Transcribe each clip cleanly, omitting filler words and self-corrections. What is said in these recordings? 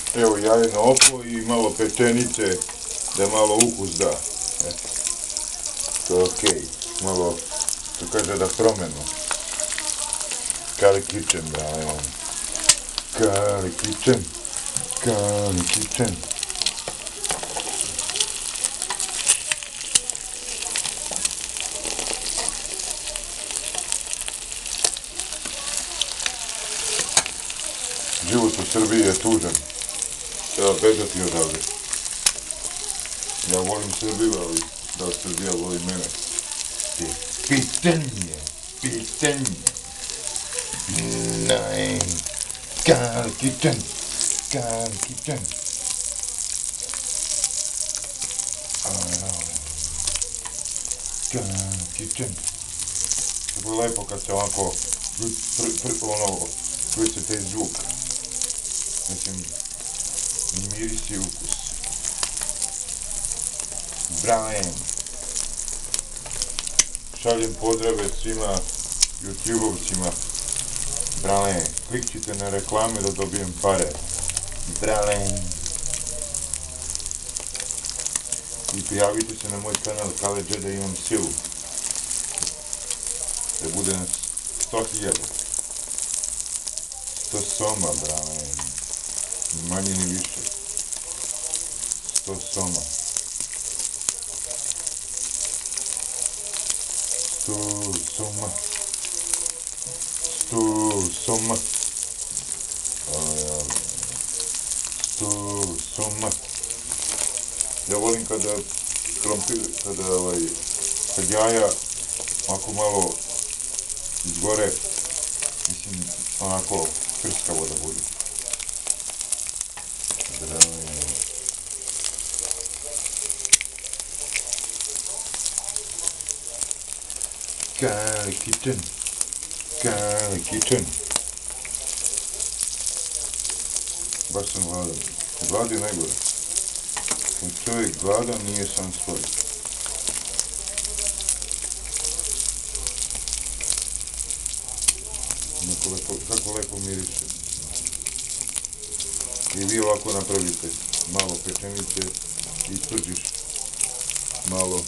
Evo jajeno oko i malo pečenice da malo ukus da. To je okej. Malo, to kaže da promenu. Kali Kitchen, da. Kali Kitchen. Kali Kitchen. Život u Srbiji je tužan. Treba bežati odavde. Ja volim Srbiju, ali da Srbija voli mene. Pitanje. Nein. Kali Kitchen. Kali Kitchen. Kali Kitchen. Tako je lepo kad se ovako čuje se taj zvuk. Mislim, miris i ukus. Brian. Šaljem pozdrave svima YouTube-ovcima. Brian. Klikćite na reklame da dobijem pare. Brian. I prijavite se na moj kanal Kaleđe da imam silu. Da bude nas 100.000. 100 soma, Brian. Manje ni više. 100 soma. 100 soma. 100 soma. 100 soma. Ja volim kada krompir, kad jaja ovako malo izgore, mislim, onako krskavo da bude. Kali Kitchen. Kali Kitchen. Baš sam gladan. Glad je najgore. Kad čovjek gladan nije sam svoj. Kako lepo miriše. I vi ovako napravite malo pečenice i suđiš malo.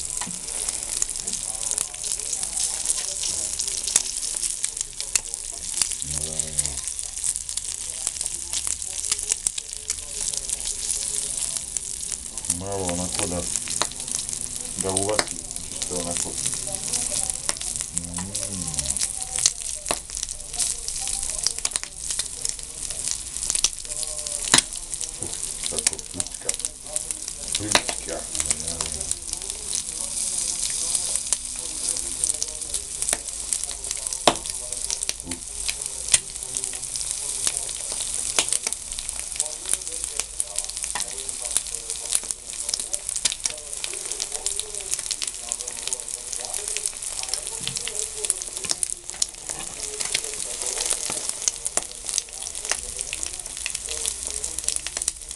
Malo onako da uvati, čisto onako. Tako, plitka.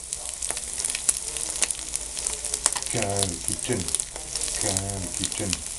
Kali Kitchen. Kali Kitchen.